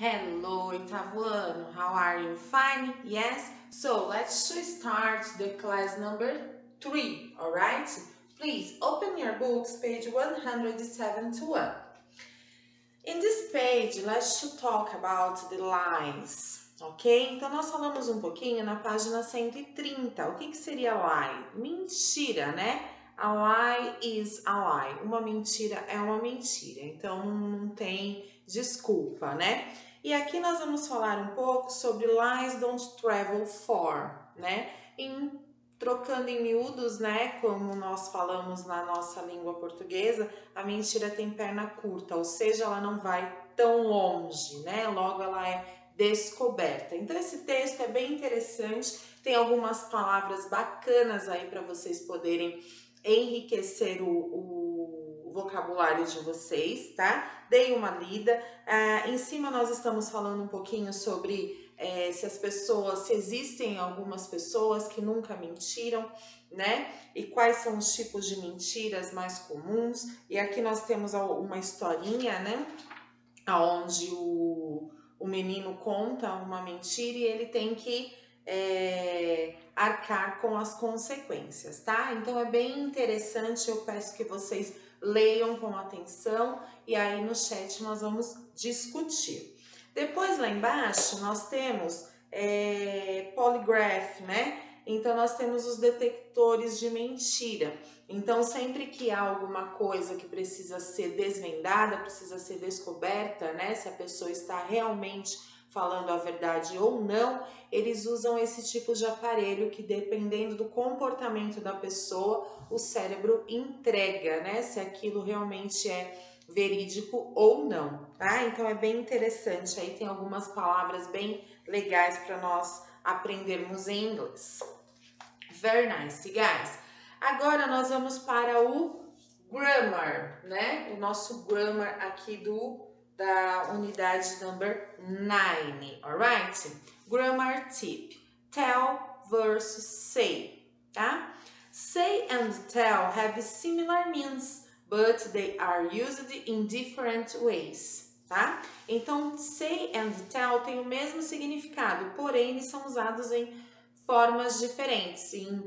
Hello, oitavo ano. How are you? Fine? Yes? So let's start the class number 3, alright? Please open your books, page 171. In this page, let's talk about the lies, ok? Então, nós falamos um pouquinho na página 130. O que seria lie? Mentira, né? A lie is a lie. Uma mentira é uma mentira. Então, não tem desculpa, né? E aqui nós vamos falar um pouco sobre lies don't travel far, né? Trocando em miúdos, né, como nós falamos na nossa língua portuguesa, a mentira tem perna curta, ou seja, ela não vai tão longe, né, logo ela é descoberta. Então esse texto é bem interessante, tem algumas palavras bacanas aí para vocês poderem enriquecer o vocabulário de vocês, tá? Deem uma lida. Em cima nós estamos falando um pouquinho sobre se existem algumas pessoas que nunca mentiram, né? E quais são os tipos de mentiras mais comuns. E aqui nós temos uma historinha, né? Onde o menino conta uma mentira e ele tem que arcar com as consequências, tá? Então é bem interessante, eu peço que vocês leiam com atenção e aí no chat nós vamos discutir. Depois lá embaixo nós temos polygraph, né? Então nós temos os detectores de mentira. Então sempre que há alguma coisa que precisa ser desvendada, precisa ser descoberta, né? Se a pessoa está realmente falando a verdade ou não, eles usam esse tipo de aparelho que, dependendo do comportamento da pessoa, o cérebro entrega, né? Se aquilo realmente é verídico ou não, tá? Então é bem interessante, aí tem algumas palavras bem legais para nós aprendermos em inglês. Very nice, guys. Agora nós vamos para o grammar, né? O nosso grammar aqui da unidade number 9, alright? Grammar tip. Tell versus say, tá? Say and tell have similar meanings, but they are used in different ways, tá? Então, say and tell tem o mesmo significado, porém eles são usados em formas diferentes, em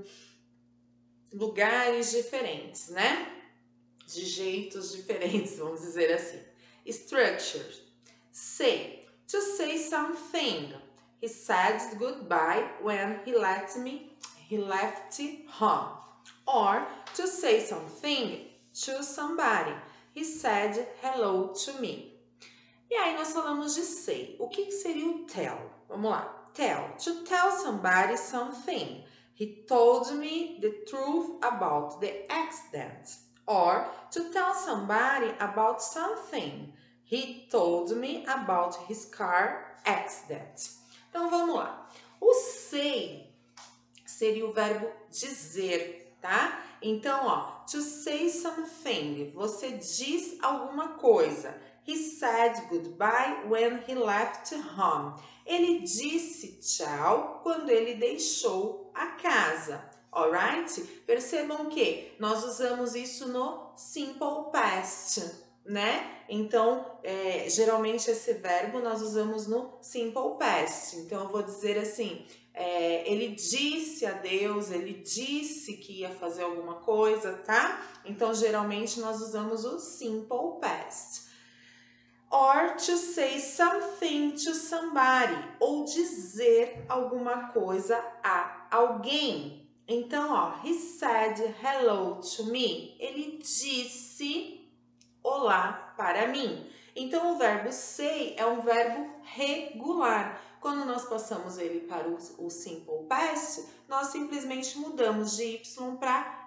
lugares diferentes, né? De jeitos diferentes, vamos dizer assim. Structure. Say. To say something. He said goodbye when he left home. Or to say something to somebody. He said hello to me. E aí nós falamos de say. O que seria o tell? Vamos lá. Tell. To tell somebody something. He told me the truth about the accident. Or to tell somebody about something. He told me about his car accident. Então vamos lá. O say seria o verbo dizer, tá? Então, ó, to say something, você diz alguma coisa. He said goodbye when he left home. Ele disse tchau quando ele deixou a casa. Alright? Percebam que nós usamos isso no simple past, né? Então, geralmente esse verbo nós usamos no simple past. Então, eu vou dizer assim, ele disse adeus, ele disse que ia fazer alguma coisa, tá? Então, geralmente nós usamos o simple past. Or to say something to somebody, ou dizer alguma coisa a alguém. Então, ó, he said hello to me. Ele disse olá para mim. Então, o verbo say é um verbo regular. Quando nós passamos ele para o simple past, nós simplesmente mudamos de y para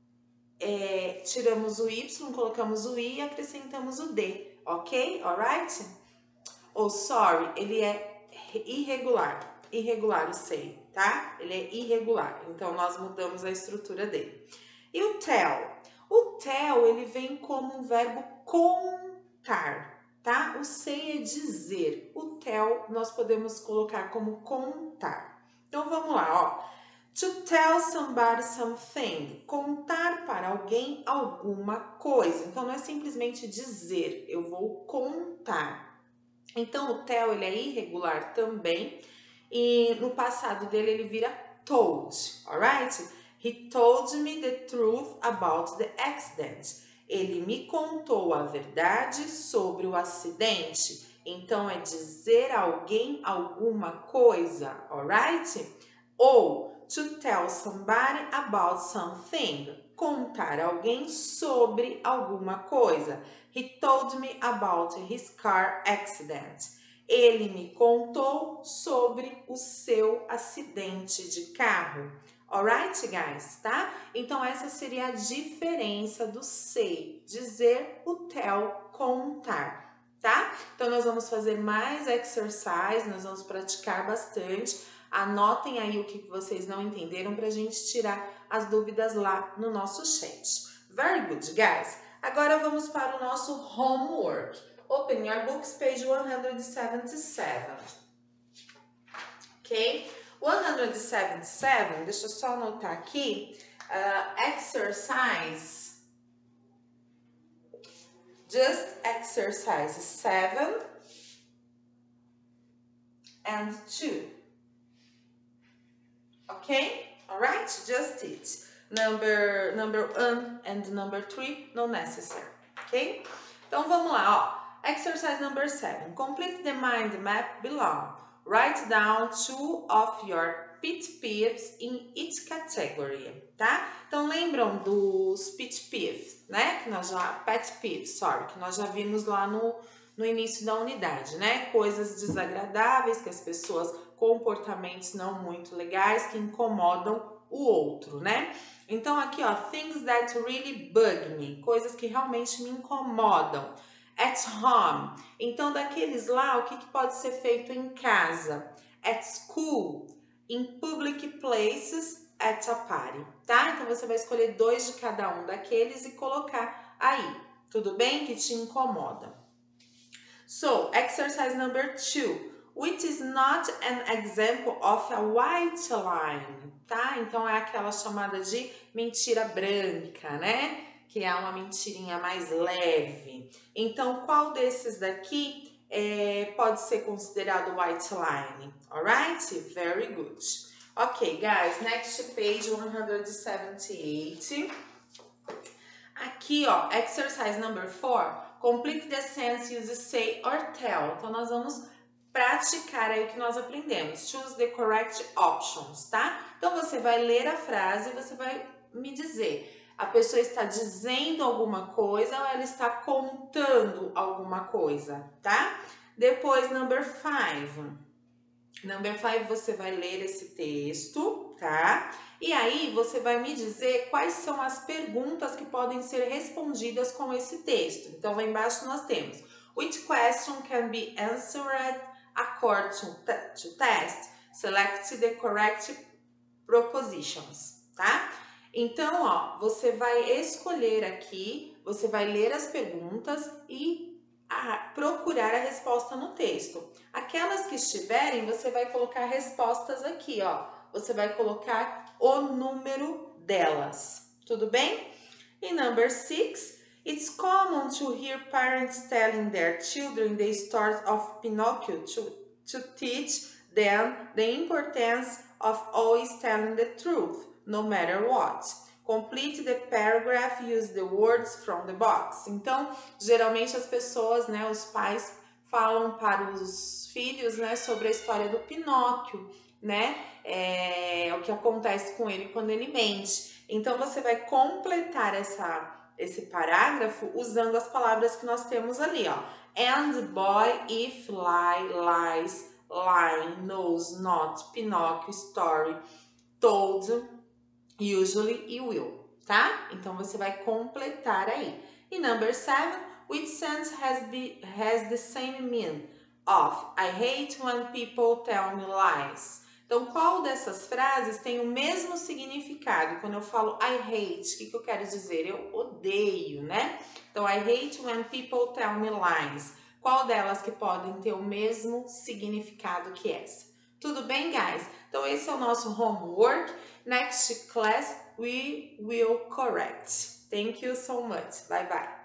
tiramos o y, colocamos o i e acrescentamos o d. Ok? Alright? Oh, sorry, ele é irregular. Irregular o say, tá? Ele é irregular. Então, nós mudamos a estrutura dele. E o tell? O tell, ele vem como um verbo contar, tá? O say é dizer. O tell, nós podemos colocar como contar. Então, vamos lá, ó. To tell somebody something, contar para alguém alguma coisa. Então, não é simplesmente dizer, eu vou contar. Então, o tell, ele é irregular também. E no passado dele, ele vira told, alright? He told me the truth about the accident. Ele me contou a verdade sobre o acidente. Então, é dizer a alguém alguma coisa, alright? Ou to tell somebody about something. Contar a alguém sobre alguma coisa. He told me about his car accident. Ele me contou sobre o seu acidente de carro. Alright, guys, tá? Então, essa seria a diferença do say, dizer, o tell, contar, tá? Então, nós vamos fazer mais exercise, nós vamos praticar bastante. Anotem aí o que vocês não entenderam pra gente tirar as dúvidas lá no nosso chat. Very good, guys. Agora, vamos para o nosso homework. Open your books, page 177. Ok? 177, deixa eu só anotar aqui. Exercise. Just exercise 7 and 2. Ok? Alright? Just it. Number 1 and number 3, no necessary. Ok? Então, vamos lá, ó. Exercise number 7. Complete the mind map below. Write down 2 of your pet peeves in each category, tá? Então, lembram dos pet peeves, né? Que nós já, que nós já vimos lá no início da unidade, né? Coisas desagradáveis que as pessoas, comportamentos não muito legais que incomodam o outro, né? Então, aqui, ó, things that really bug me, coisas que realmente me incomodam. At home, então daqueles lá, o que pode ser feito em casa? At school, in public places, at a party, tá? Então você vai escolher 2 de cada um daqueles e colocar aí, tudo bem? Que te incomoda. So, exercise number 2, which is not an example of a white lie, tá? Então é aquela chamada de mentira branca, né? Que é uma mentirinha mais leve. Então, qual desses daqui pode ser considerado white line? Alright? Very good. Ok, guys, next page 178. Aqui, ó, exercise number 4. Complete the sentence, use say or tell. Então, nós vamos praticar aí o que nós aprendemos. Choose the correct options, tá? Então, você vai ler a frase e você vai me dizer. A pessoa está dizendo alguma coisa ou ela está contando alguma coisa, tá? Depois, number 5. Number 5, você vai ler esse texto, tá? E aí, você vai me dizer quais são as perguntas que podem ser respondidas com esse texto. Então, lá embaixo nós temos: which question can be answered according to test? Select the correct propositions, tá? Então, ó, você vai escolher aqui, você vai ler as perguntas e procurar a resposta no texto. Aquelas que estiverem, você vai colocar respostas aqui, ó. Você vai colocar o número delas, tudo bem? E number 6, it's common to hear parents telling their children the stories of Pinocchio to teach them the importance of always telling the truth, no matter what. Complete the paragraph, use the words from the box. Então, geralmente as pessoas, né, os pais falam para os filhos, né, sobre a história do Pinóquio, né, o que acontece com ele quando ele mente. Então, você vai completar esse parágrafo usando as palavras que nós temos ali, ó. And boy, if, lie, lies, lying, knows, not, Pinóquio, story, told, usually e will, tá? Então, você vai completar aí. E number 7, which sentence has the same meaning of I hate when people tell me lies. Então, qual dessas frases tem o mesmo significado? Quando eu falo I hate, o que eu quero dizer? Eu odeio, né? Então, I hate when people tell me lies. Qual delas que podem ter o mesmo significado que essa? Tudo bem, guys? Então, esse é o nosso homework. Next class, we will correct. Thank you so much. Bye, bye.